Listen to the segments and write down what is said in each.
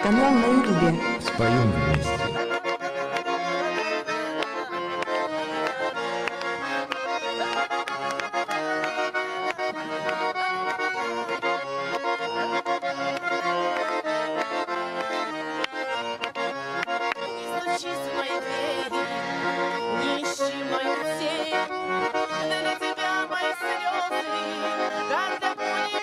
Канал на ютубе. Споем вместе. Стучись в мои двери, не ищи мою тень. Для тебя мои слезы, когда пули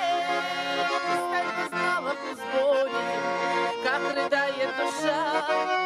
мишень. Сталь не знала вкус боли, как рыдает душа.